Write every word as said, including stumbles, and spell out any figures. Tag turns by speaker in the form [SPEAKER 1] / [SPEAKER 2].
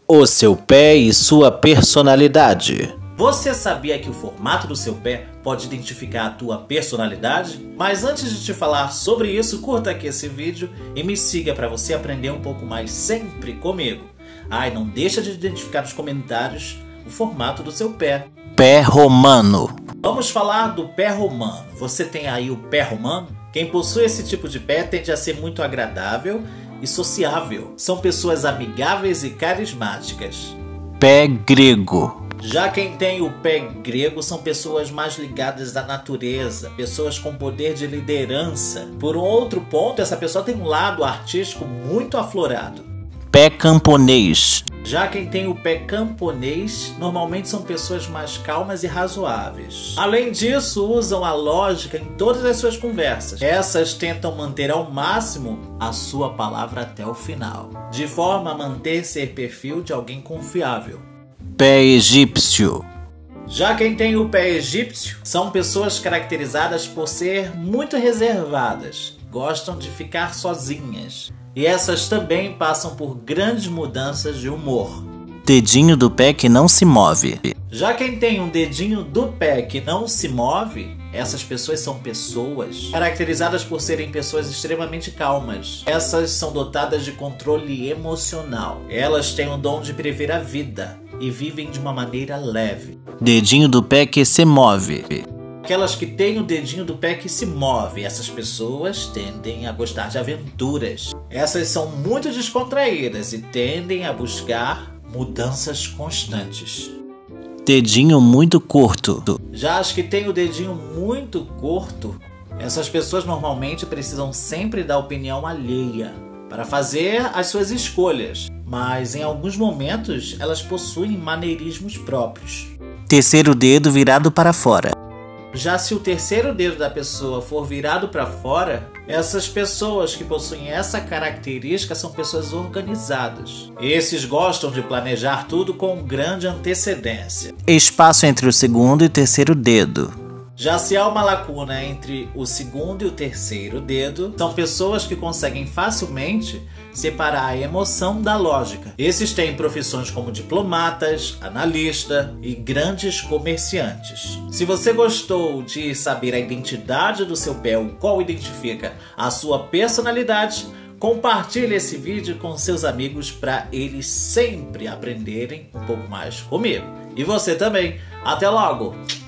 [SPEAKER 1] O seu pé e sua personalidade.
[SPEAKER 2] Você sabia que o formato do seu pé pode identificar a tua personalidade? Mas antes de te falar sobre isso, curta aqui esse vídeo e me siga para você aprender um pouco mais sempre comigo. Ah, e não deixa de identificar nos comentários o formato do seu pé.
[SPEAKER 1] Pé romano.
[SPEAKER 2] Vamos falar do pé romano. Você tem aí o pé romano? Quem possui esse tipo de pé tende a ser muito agradável e sociável. São pessoas amigáveis e carismáticas.
[SPEAKER 1] Pé grego.
[SPEAKER 2] Já quem tem o pé grego são pessoas mais ligadas à natureza, pessoas com poder de liderança. Por um outro ponto, essa pessoa tem um lado artístico muito aflorado.
[SPEAKER 1] Pé camponês.
[SPEAKER 2] Já quem tem o pé camponês, normalmente são pessoas mais calmas e razoáveis. Além disso, usam a lógica em todas as suas conversas. Essas tentam manter ao máximo a sua palavra até o final, de forma a manter ser perfil de alguém confiável.
[SPEAKER 1] Pé egípcio.
[SPEAKER 2] Já quem tem o pé egípcio são pessoas caracterizadas por ser muito reservadas, gostam de ficar sozinhas. E essas também passam por grandes mudanças de humor.
[SPEAKER 1] Dedinho do pé que não se move.
[SPEAKER 2] Já quem tem um dedinho do pé que não se move, essas pessoas são pessoas caracterizadas por serem pessoas extremamente calmas. Essas são dotadas de controle emocional. Elas têm o dom de prever a vida e vivem de uma maneira leve.
[SPEAKER 1] Dedinho do pé que se move.
[SPEAKER 2] Aquelas que têm o dedinho do pé que se move, essas pessoas tendem a gostar de aventuras. Essas são muito descontraídas e tendem a buscar mudanças constantes.
[SPEAKER 1] Dedinho muito curto.
[SPEAKER 2] Já as que têm o dedinho muito curto, essas pessoas normalmente precisam sempre da opinião alheia para fazer as suas escolhas, mas em alguns momentos elas possuem maneirismos próprios.
[SPEAKER 1] Terceiro dedo virado para fora.
[SPEAKER 2] Já se o terceiro dedo da pessoa for virado para fora, essas pessoas que possuem essa característica são pessoas organizadas. Esses gostam de planejar tudo com grande antecedência.
[SPEAKER 1] Espaço entre o segundo e terceiro dedo.
[SPEAKER 2] Já se há uma lacuna entre o segundo e o terceiro dedo, são pessoas que conseguem facilmente separar a emoção da lógica. Esses têm profissões como diplomatas, analista e grandes comerciantes. Se você gostou de saber a identidade do seu pé, o qual identifica a sua personalidade, compartilhe esse vídeo com seus amigos para eles sempre aprenderem um pouco mais comigo. E você também. Até logo!